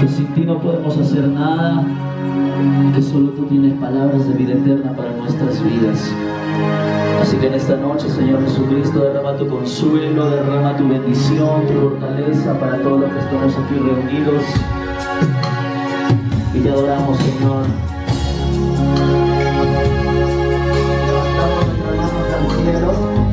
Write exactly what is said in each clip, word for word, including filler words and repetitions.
que sin ti no podemos hacer nada, que solo tú tienes palabras de vida eterna para nuestras vidas. Así que en esta noche, Señor Jesucristo, derrama tu consuelo, derrama tu bendición, tu fortaleza para todos los que estamos aquí reunidos. Y te adoramos, Señor. Levantamos nuestras manos al cielo.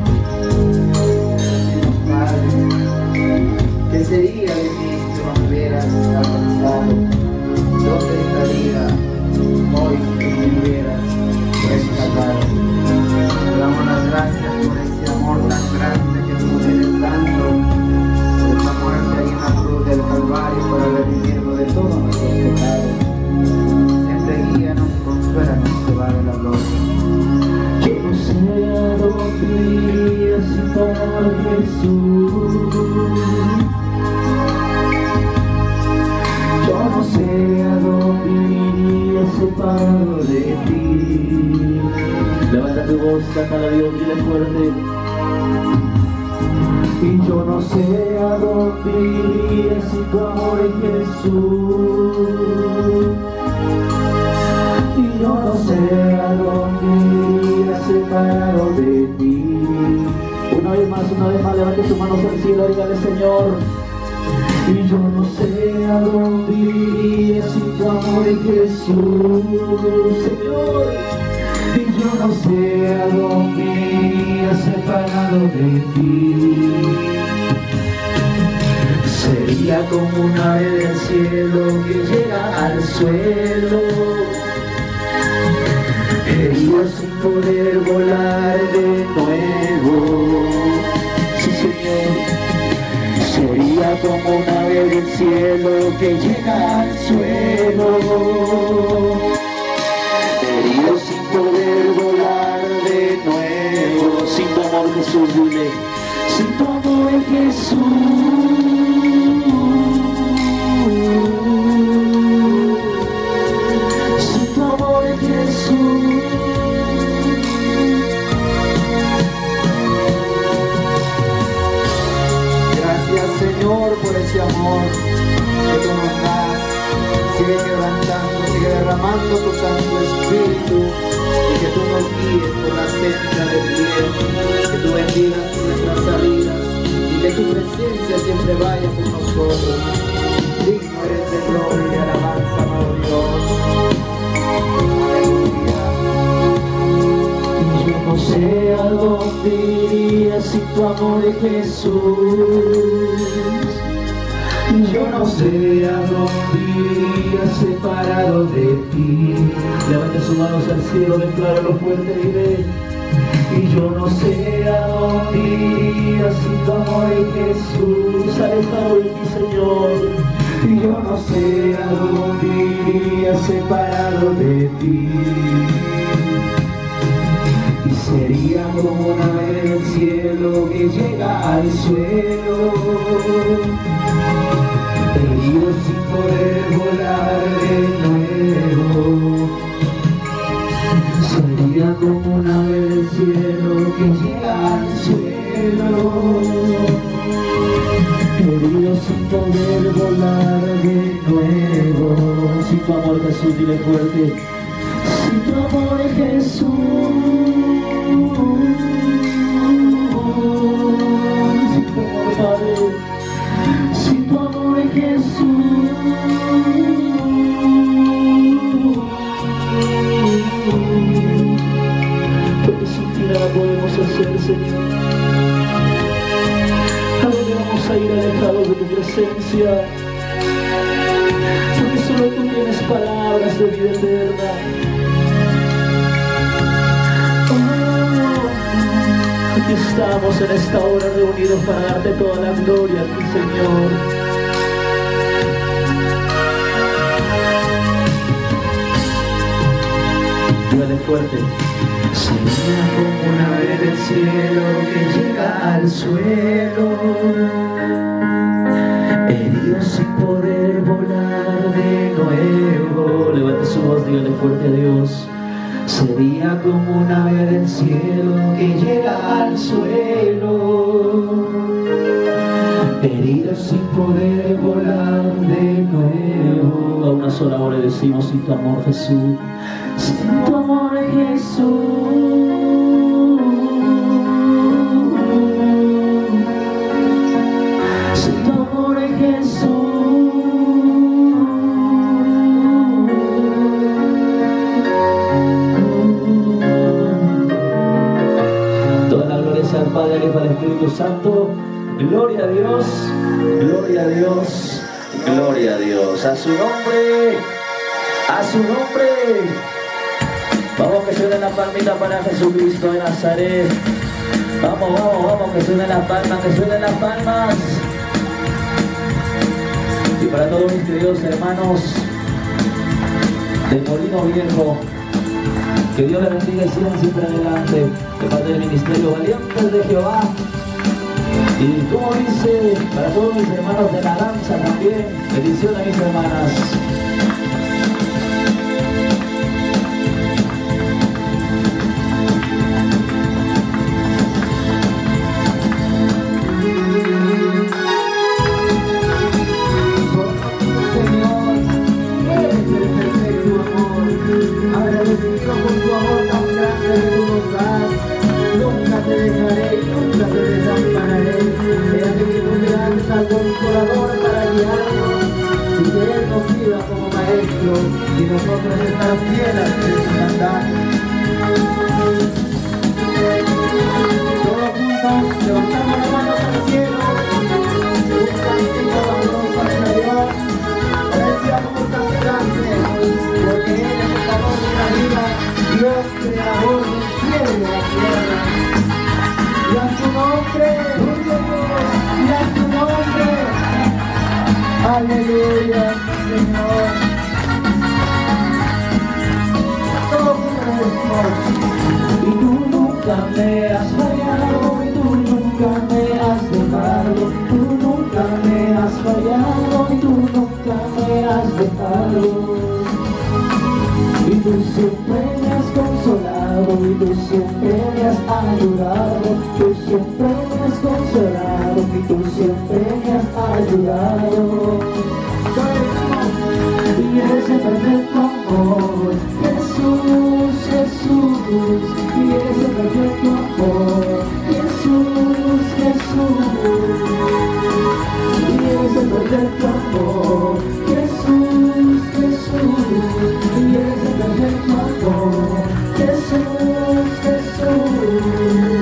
Padre, ¿qué sería de mí si no me hubieras alcanzado? ¿Dónde estaría hoy si tú me hubieras rescatado? Te damos las gracias por ese amor tan grande que tú tienes dando, por esa muerte ahí en la cruz del Calvario para redimirnos de todos nuestros pecados. Siempre guíanos y consuélanos, que vale la gloria. Yo no sé a dónde iría sin tu amor, Jesús. Yo no sé a dónde iría separado de ti. Levanta tu voz, cántala a Dios, dile fuerte. Y yo no sé a dónde iría sin tu amor, Jesús. Y yo no sé a dónde iría separado de ti. Una vez más, una vez más, levante sus manos al cielo y dígale, Señor. Y yo no sé a dónde iría sin tu amor, Jesús, Señor. Y yo no sé a dónde iría separado de ti. Sería como un ave del cielo que llega al suelo, herido sin poder volar de nuevo. Sí, Señor. Sería como un ave del cielo que llega al suelo, herido sin poder volar de nuevo. Sin tu amor, Jesús, dile, sin tu amor, Jesús. Sin tu amor, Jesús. Gracias, Señor, por ese amor que tú nos das. Sigue quebrantando, sigue derramando tu Santo Espíritu, y que tú nos guíes por la senda del bien, que tú bendigas nuestras salidas y que tu presencia siempre vaya con nosotros. Digno eres de gloria y de alabanza, amado Dios. Aleluya. Yo no sé a dónde iría sin tu amor, Jesús. Yo no sé a dónde iría separado de ti. Levante sus manos al cielo, decláralo fuerte y ve. Y yo no sé a dónde iría sin tu amor, Jesús, alejado de ti, Señor. Y yo no sé a dónde iría separado de ti. Y sería como una ave del cielo que llega al suelo, herido sin poder volar de nuevo. Sería como un ave del cielo que llega al suelo, herido sin poder volar de nuevo. Sin tu amor, Jesús, dile fuerte. Sin tu amor, Jesús. Sin tu amor, Padre. Sin tu amor, Jesús. Porque sin ti nada podemos hacer, Señor. ¿A dónde vamos a ir alejados de tu presencia? Porque solo tú tienes palabras de vida eterna. Oh, aquí estamos en esta hora reunidos para darte toda la gloria a ti, Señor. Dígale fuerte. Sería como una ave del cielo que llega al suelo, herido sin poder volar de nuevo. Levante su voz, dígale fuerte a Dios. Sería como un ave del cielo que llega al suelo, herido sin poder volar de nuevo. aplauso a la hora y decimos: sin tu amor, Jesús, sin tu amor, Jesús. Al Padre, y al Espíritu Santo. Gloria a Dios, gloria a Dios, gloria a Dios. A su nombre, a su nombre. Vamos, que suene la palmita para Jesucristo de Nazaret. Vamos, vamos, vamos, que suenen las palmas, que suenen las palmas. Y para todos mis queridos hermanos del Molino Viejo, que Dios les bendiga y sigan siempre adelante, de parte del Ministerio Valientes de Jehová. Y como dice, para todos mis hermanos de la danza también, bendiciones a mis hermanas. Agradecido por tu amor tan grande que tú nos das, nunca te dejaré y nunca te desampararé. He aquí que tú me das al Consolador para guiarnos, y que Él nos guía como maestro, y nosotros estar fieles en su mandato. Todos juntos levantamos la mano al cielo, un cántico amoroso hacia Dios. Gracias por tan grande, porque Él es el amor de la vida, Dios creador del cielo y de la tierra. Y a su nombre, y a su nombre, aleluya, Señor. Todos juntos. Y tú nunca me has fallado, y tú nunca me has dejado, tú nunca me has fallado, y tú nunca me has dejado. Y tú siempre me has consolado, y tú siempre me has ayudado, tú siempre me has consolado, y tú siempre me has ayudado. Y ese perfecto amor, Jesús, Jesús, y ese perfecto amor, Jesús, Jesús, y ese perfecto amor, Jesús, Jesús, y ese perfecto amor, Jesús, Jesús.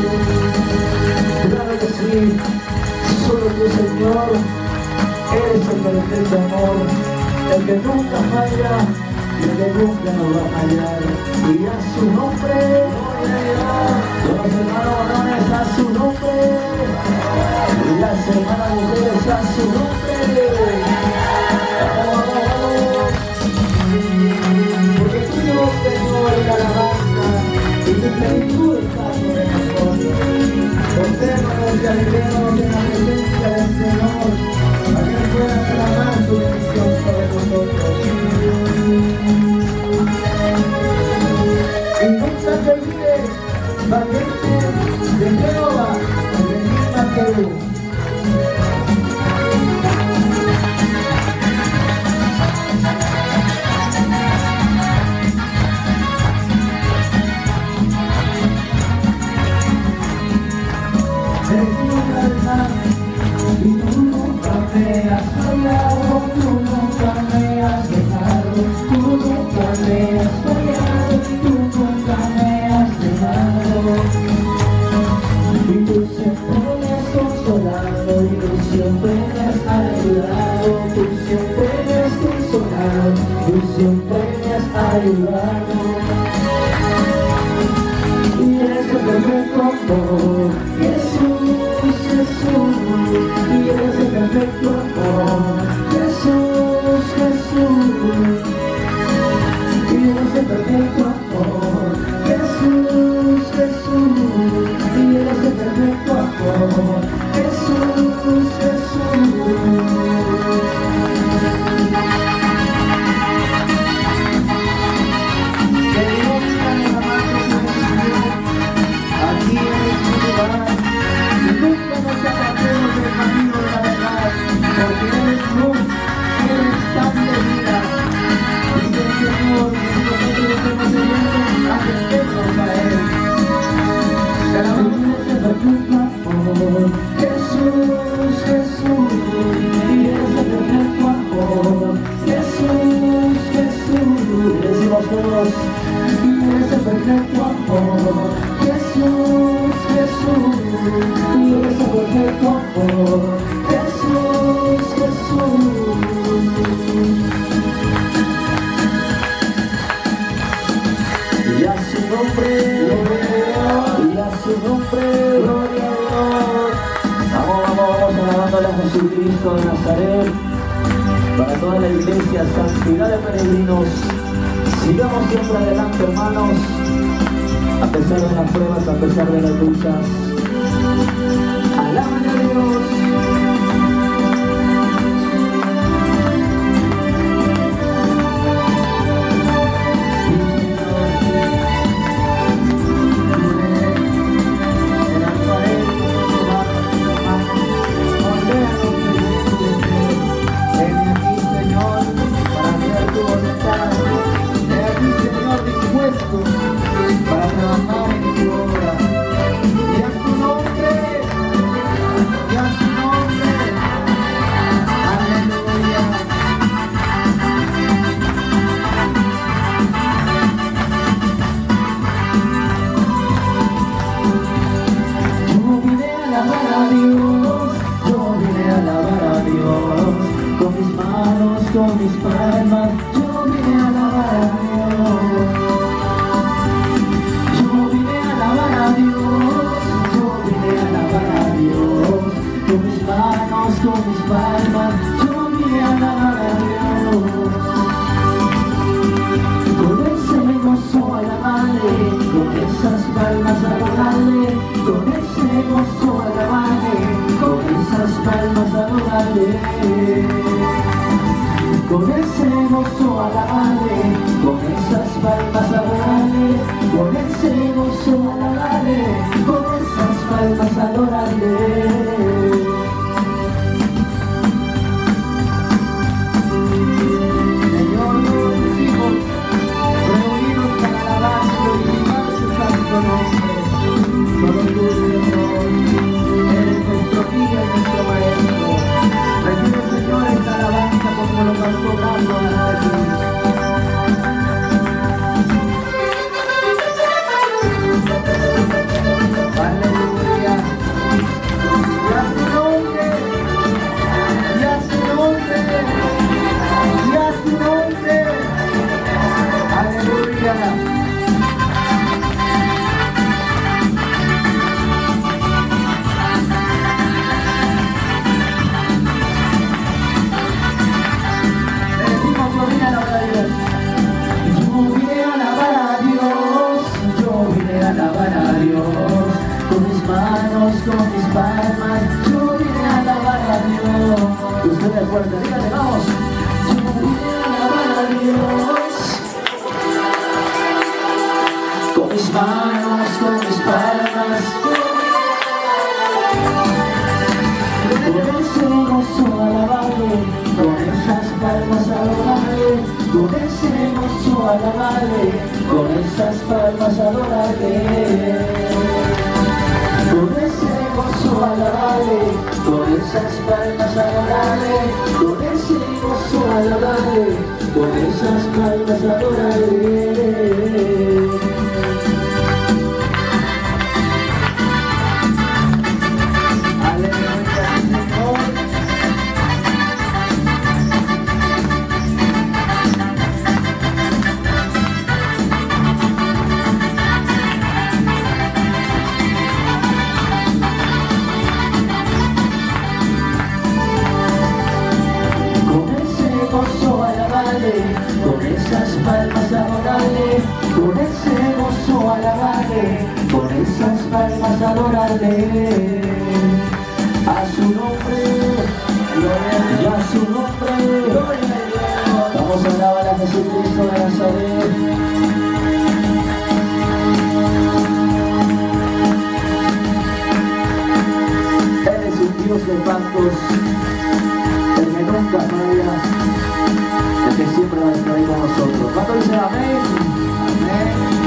Claro que sí, solo tu Señor eres el perfecto amor, el que nunca falla y el que nunca nos va a fallar. Y a su nombre, los hermanos varones a su nombre, y las hermanas mujeres a su nombre. Vamos, vamos, vamos. Porque tú, Señor, la alabanza y tu plenitud está sobre nosotros. Obsérvanos y alegremos en la presencia del Señor, para que pueda clamar su bendición sobre nosotros. Y nunca te olvides, valiente de Jehová, el enigma Perú. Y tú nunca me has fallado, tú nunca me has dejado, tú nunca me has fallado, tú nunca me has dejado. Y tú siempre me has consolado, y tú siempre me has ayudado, tú siempre me has consolado, tú siempre me has ayudado. Y ese perfecto amor, Jesús, Jesús, y ese perfecto amor, Jesús, Jesús, y ese perfecto amor, Jesús, Jesús, y ese perfecto amor, Jesús, Jesús. Aquí en este lugar, y nunca nos apartemos del camino de la verdad, porque eres luz, eres pan de vida, Cristo de Nazaret, para toda la iglesia, santidad de peregrinos. Sigamos siempre adelante, hermanos, a pesar de las pruebas, a pesar de las luchas. Alaben a Dios. Para trabajar en tu obra, y a tu nombre, y a tu nombre, aleluya. Yo vine a alabar a Dios, yo vine a alabar a Dios, con mis manos, con mis palmas, yo vine a alabar a Dios. Con mis manos, con mis palmas, yo vine a alabar a Dios. Con ese gozo alabarle, con esas palmas adorarle, con ese gozo alabarle, con esas palmas adorarle. Con ese gozo alabarle, con esas palmas adorarle, con ese gozo alabarle, con esas palmas adorarle. Con mis palmas, yo vine a alabar a Dios. Ustedes fuerte, díganle, vamos. Yo vine a alabar a Dios. Con mis manos, con mis palmas, con ese gozo alabarle, con esas palmas adorarle, con ese gozo alabarle, con esas palmas adorarle. Con ese gozo alabarle, con esas palmas adorarle, con ese gozo alabarle, con esas palmas adorarle. Con esas palmas adorarle, con ese gozo alabarle, con esas palmas adorarle. A su nombre, y a su nombre, vamos a alabar a Jesucristo de Nazaret. Él es un Dios de pactos, el que nunca falla, el que siempre va a estar ahí con nosotros. ¿Cuánto dice amén? Amén.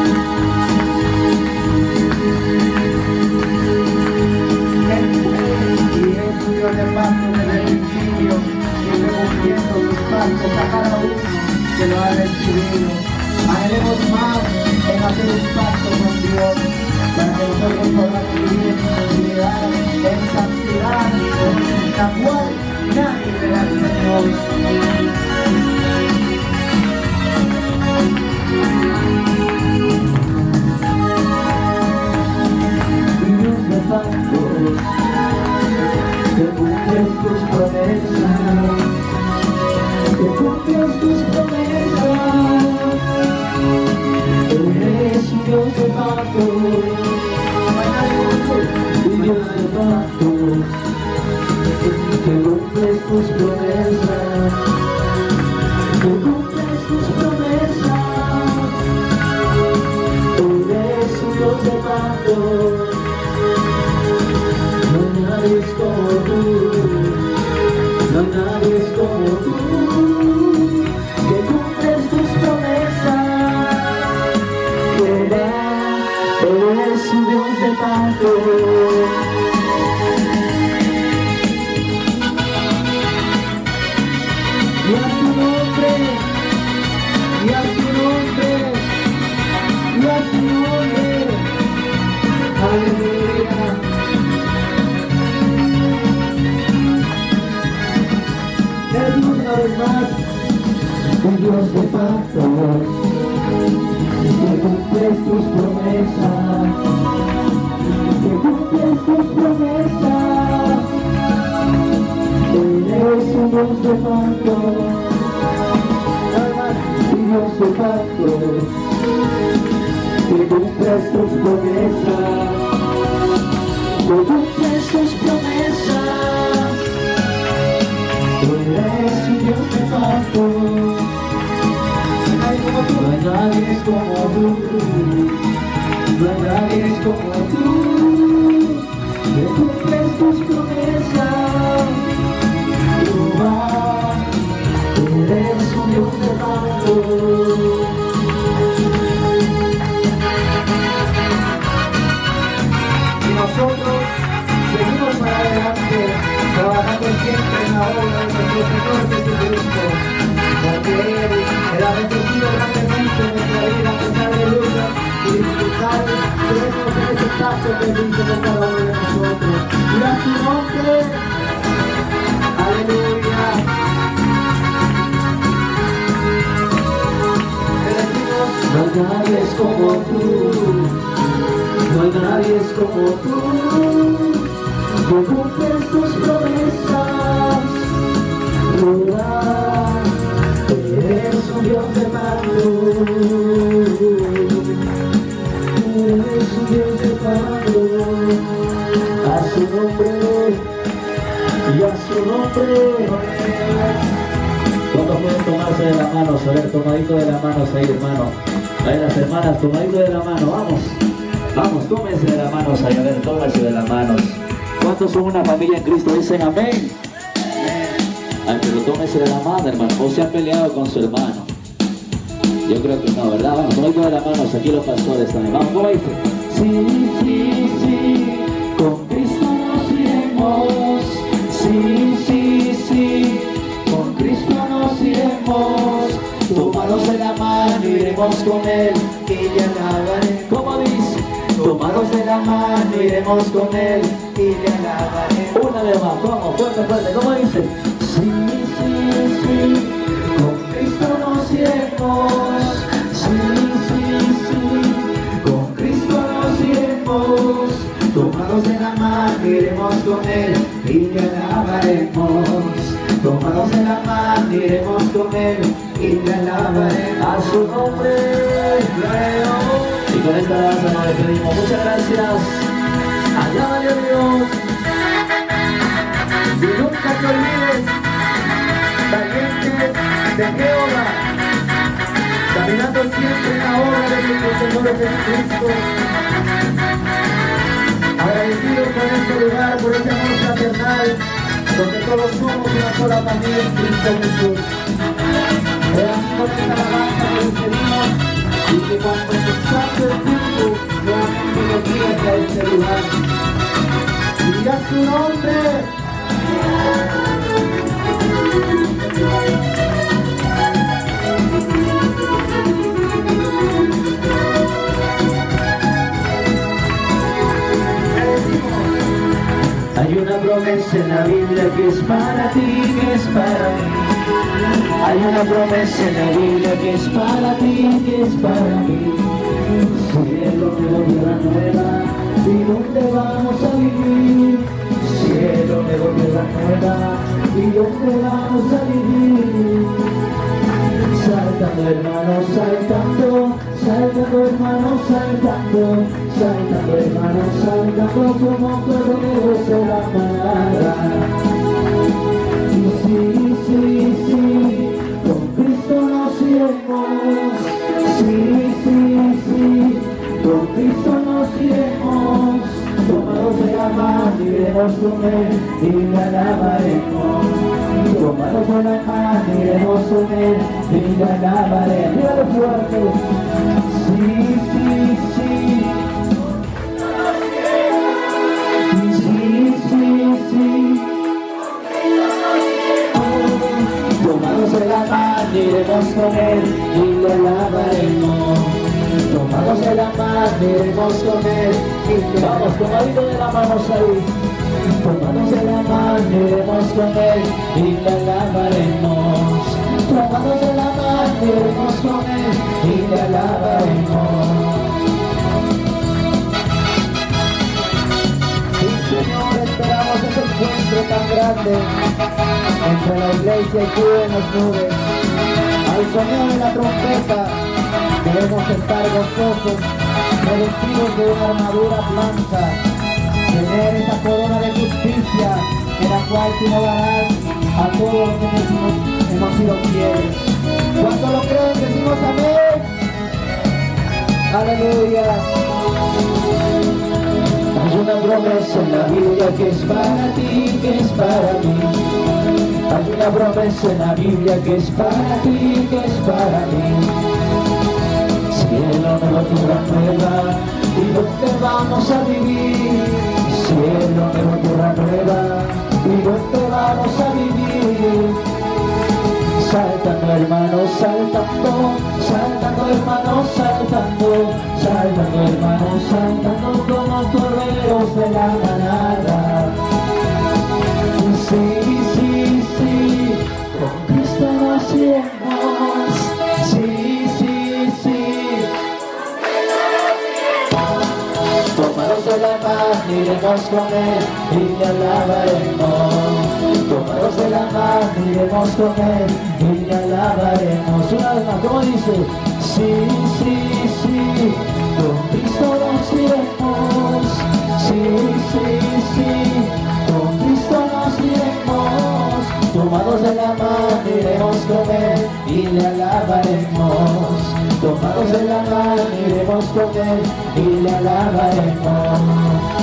Y es un Dios de pacto desde el principio, y luego cumpliendo sus pactos a cada uno que lo ha recibido. Anhelemos más en hacer un pacto con Dios, para que nosotros podamos vivir en santidad, en santidad, en la cual nadie verá al Señor. Dios de pactos, que cumples tus promesas. que cumples tus promesas. Tú eres un Dios de pacto, no hay nadie como tú, no hay nadie como tú, que cumples tus promesas. Eres un Dios de pacto. Y a tu nombre, y a tu nombre, y a tu nombre, aleluya. Le decimos una vez más, un Dios de pacto, que cumples tus promesas, que cumples tus promesas. Eres un Dios de pacto, un Dios de pacto, que cumples tus promesas, que cumples tus promesas. Eres un Dios de pacto, no hay nadie como tú, no hay nadie como tú, que cumples tus promesas. Eres un Dios de pacto. Y nosotros seguimos para adelante, trabajando siempre en la obra de nuestro Señor Jesucristo, porque Él ha bendecido grandemente nuestra vida, nuestra aleluya, y disfrutar, creemos en ese paso que bendice por cada uno de nosotros. Y a su nombre, aleluya. No hay nadie como tú, no hay nadie como tú, que cumples tus promesas. Eres un Dios de pacto, eres un Dios de pacto. A su nombre y a su nombre. ¿Cuántos pueden tomarse de la mano? A ver, tomadito de la mano, ahí, hermano. Ahí las hermanas, tomadito de la mano, vamos. Vamos, tómense de la mano, ahí, a ver, tómense de las manos. ¿Cuántos son una familia en Cristo? Dicen amén. Ay, pero tómense de la mano, hermano. ¿O se han peleado con su hermano? Yo creo que no, ¿verdad? Vamos, tomadito de la mano, aquí los pastores también. Vamos, ¿cómo dice? Sí, sí, sí, con Cristo nos iremos. Sí, sí, sí, con Cristo nos iremos. Tomados de la mano iremos con Él y le alabaré. ¿Cómo dice? Tomados de la mano iremos con Él y le alabaré. Una vez más, vamos, fuerte, fuerte, ¿cómo dice? Sí, sí, sí, con Cristo nos iremos. Sí, sí, sí, con Cristo nos iremos. Tomados de la mano iremos con Él y le alabaremos. Tomados de la mano iremos con Él y le alabaré a su nombre. Y con esta danza nos despedimos. Muchas gracias. Alábale a Dios. Y nunca te olvides, valientes de Jehová, caminando siempre en la obra de nuestro Señor Jesucristo. Agradecidos por este lugar, por este amor fraternal, donde todos somos una sola familia en Cristo Jesús. Con esta alabanza nos despedimos y que cuando se saque el tiempo nuevamente nos guíe a este lugar. Y a su nombre. Hay una promesa en la Biblia que es para ti, que es para mí. Hay una promesa en la Biblia que es para ti, que es para mí. Cielo nuevo, tierra nueva, ¿y dónde vamos a vivir? Cielo nuevo, tierra nueva, ¿y dónde vamos a vivir? Saltando, hermanos, saltando, saltando, hermanos, saltando, saltando, hermanos, saltando, como corderos de la manada. Y sí, sí, Él y le alabaremos. Tomados de la mano iremos con Él y le alabaremos. Dígalo fuerte. Sí, sí, sí. Sí, sí, sí. Tomados de la mano iremos con Él y le alabaremos. Tomados de la mano iremos con Él y le vamos, tomadito de la mano ahí. Tomados de la mano iremos con Él y le alabaremos. Tomados de la mano iremos con Él y le alabaremos. Sí, Señor, esperamos ese encuentro tan grande entre la iglesia y tú en las nubes. Al sonido de la trompeta debemos estar gozosos, revestidos de una armadura blanca, tener esa corona de justicia en la cual tú nos darás a todos los que hemos, hemos sido fieles. Cuando lo creen decimos amén. Aleluya. Hay una promesa en la Biblia que es para ti, que es para mí. Hay una promesa en la Biblia que es para ti, que es para mí. Cielo, nueva tierra nueva, ¿y dónde vamos a vivir? Cielo, nueva tierra nueva, ¿y dónde vamos a vivir? Saltando hermanos, saltando, saltando hermanos, saltando, saltando hermanos, saltando como corderos de la manada. Sí, sí, sí, con Cristo nos iremos. Sí, sí, sí. Tomados de la mano iremos con Él y le alabaremos. Tomados de la mano iremos con Él y le alabaremos. Una vez más, ¿cómo dice? Sí, sí, sí, con Cristo nos iremos. Sí, sí, sí, con Cristo nos iremos. Tomados de la mano iremos con Él y le alabaremos. Tomados de la mano iremos con Él y le alabaremos.